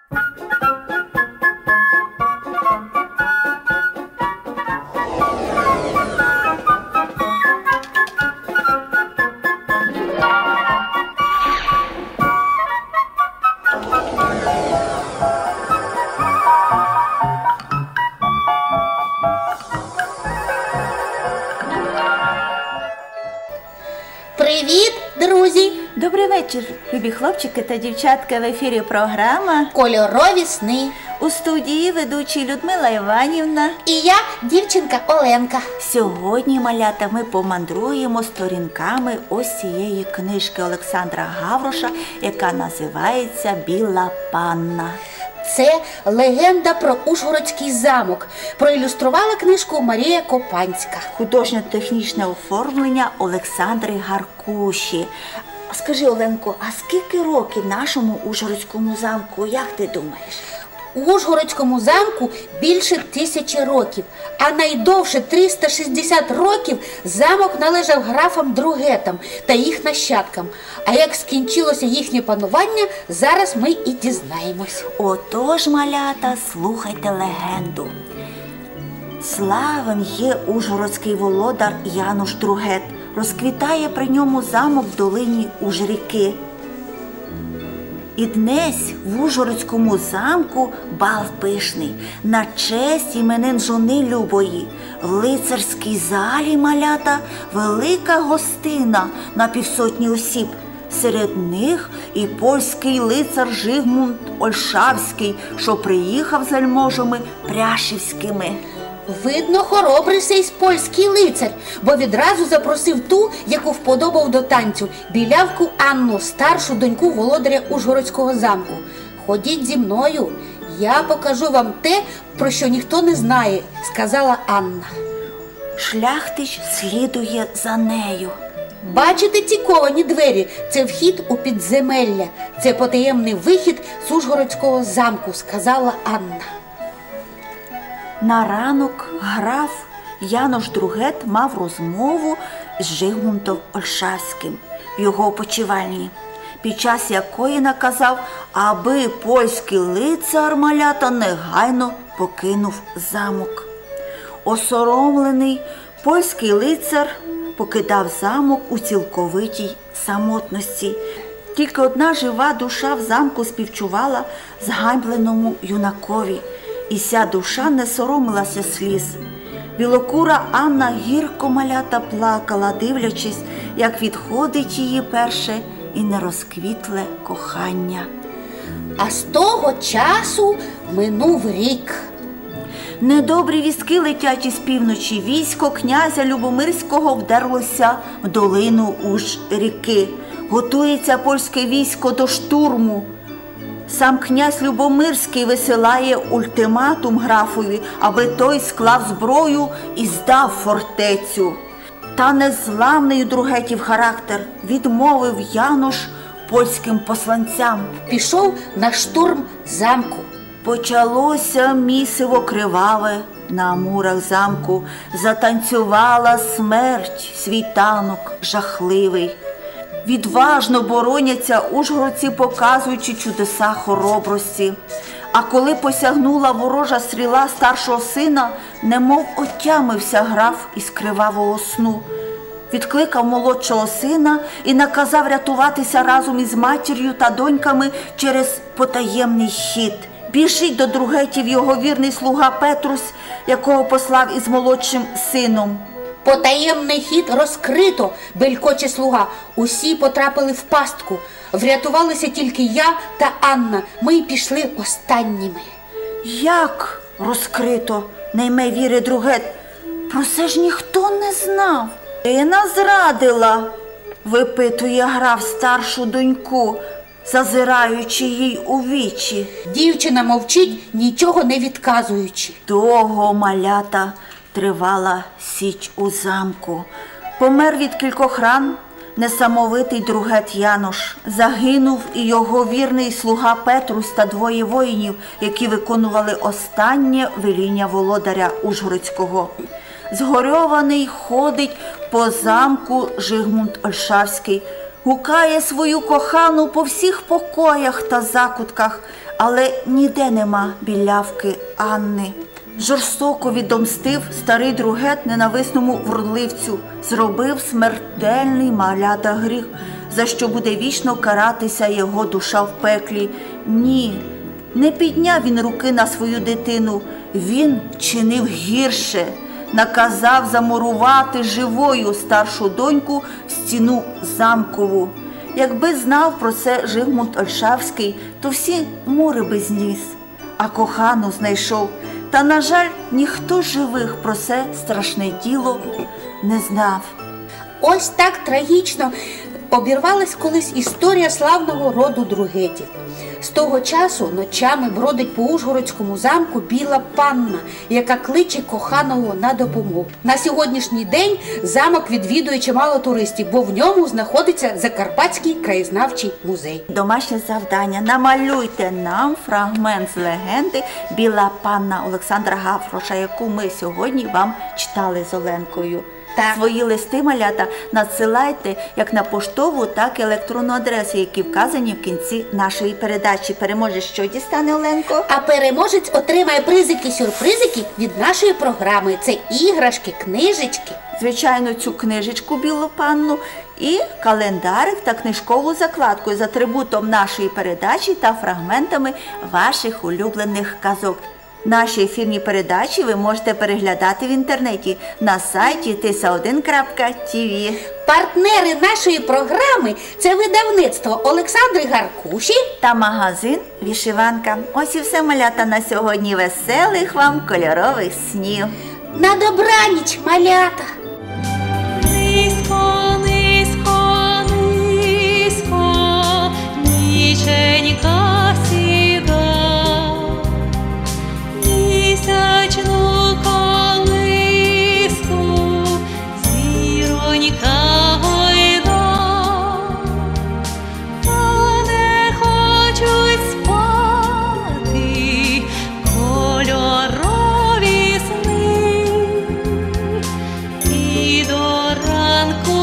Привіт, друзі! Добрий вечір, любі хлопчики та дівчатка. В ефірі програма «Кольорові сни». У студії ведучі Людмила Іванівна і я, дівчинка Оленка. Сьогодні, малята, ми помандруємо сторінками ось цієї книжки Олександра Гавроша, яка називається «Біла панна». Це легенда про Ужгородський замок. Проілюструвала книжку Марія Копанська. Художньо-технічне оформлення Олександри Гаркуші. Скажи, Оленко, а скільки років нашому Ужгородському замку, як ти думаєш? У Ужгородському замку більше 1000 років, а найдовше 360 років замок належав графам Другетам та їх нащадкам. А як скінчилося їхнє панування, зараз ми і дізнаємось. Отож, малята, слухайте легенду. Славен є ужгородський володар Януш Другет. Розквітає при ньому замок в долині Ужріки. І днесь в Ужгородському замку бал пишний на честь іменин жони любої. В лицарській залі, малята, велика гостина на 500 осіб. Серед них і польський лицар Жигмунт Ольшавський, що приїхав з вельможами пряшівськими. Видно, хоробрий сей польський лицар, бо відразу запросив ту, яку вподобав до танцю, білявку Анну, старшу доньку володаря Ужгородського замку. Ходіть зі мною, я покажу вам те, про що ніхто не знає, сказала Анна. Шляхтич слідує за нею. Бачите ці ковані двері? Це вхід у підземелля. Це потаємний вихід з Ужгородського замку, сказала Анна. На ранок граф Янош Другет мав розмову з Жигмунтом Ольшавським в його опочивальні, під час якої наказав, аби польський лицар, малята, негайно покинув замок. Осоромлений, польський лицар покидав замок у цілковитій самотності. Тільки одна жива душа в замку співчувала зганьбленому юнакові. І ся душа не соромилася сліз. Білокура Анна гірко, малята, плакала, дивлячись, як відходить її перше і нерозквітле кохання. А з того часу минув рік. Недобрі вістки летять із півночі. Військо князя Любомирського вдерлося в долину Ужріки. Готується польське військо до штурму. Сам князь Любомирський висилає ультиматум графові, аби той склав зброю і здав фортецю. Та незламний Другетів характер відмовив Янош польським посланцям. Пішов на штурм замку. Почалося місиво криваве на мурах замку. Затанцювала смерть, світанок жахливий. Відважно бороняться ужгородці, показуючи чудеса хоробрості. А коли посягнула ворожа стріла старшого сина, немов отямився граф із кривавого сну. Відкликав молодшого сина і наказав рятуватися разом із матір'ю та доньками через потаємний хід. Біжить до Другетів його вірний слуга Петрусь, якого послав із молодшим сином. Потаємний хід розкрито, белькоче слуга. Усі потрапили в пастку. Врятувалися тільки я та Анна. Ми пішли останніми. Як розкрито, не йме віри Другет? Про це ж ніхто не знав. Ти нас зрадила, випитує граф старшу доньку, зазираючи їй у вічі. Дівчина мовчить, нічого не відказуючи. Довго, малята, тривала січ у замку. Помер від кількох ран несамовитий Другет Янош. Загинув і його вірний слуга Петрусь та двоє воїнів, які виконували останнє веління володаря Ужгородського. Згорьований ходить по замку Жигмунт Ольшавський, гукає свою кохану по всіх покоях та закутках, але ніде нема білявки Анни. Жорстоко відомстив старий другет ненависному вродливцю, зробив смертельний малята гріх, за що буде вічно каратися його душа в пеклі. Ні, не підняв він руки на свою дитину, він чинив гірше, наказав замурувати живою старшу доньку в стіну замкову. Якби знав про це Жигмунт Ольшавський, то всі мури би зніс, а кохану знайшов. Та, на жаль, ніхто з живих про це страшне діло не знав. Ось так трагічно обірвалась колись історія славного роду Другетів. З того часу ночами бродить по Ужгородському замку біла панна, яка кличе коханого на допомогу. На сьогоднішній день замок відвідує чимало туристів, бо в ньому знаходиться Закарпатський краєзнавчий музей. Домашнє завдання. Намалюйте нам фрагмент з легенди «Біла панна» Олександра Гафроша, яку ми сьогодні вам читали з Оленкою. Так. Свої листи, малята, надсилайте як на поштову, так і електронну адресу, які вказані в кінці нашої передачі. Переможець що дістане, Оленко? А переможець отримає призики-сюрпризики від нашої програми. Це іграшки, книжечки. Звичайно, цю книжечку «Білу панну» і календарик та книжкову закладку з атрибутом нашої передачі та фрагментами ваших улюблених казок. Наші ефірні передачі ви можете переглядати в інтернеті на сайті tisa1.tv. Партнери нашої програми – це видавництво Олександри Гаркуші Та магазин «Вишиванка». Ось і все, малята, на сьогодні. Веселих вам кольорових снів. На добраніч, малята! Низько, низько, низько, ніченька сіда, місячну колиску, зіронька гойда, та не хочуть спати кольорові сни. І до ранку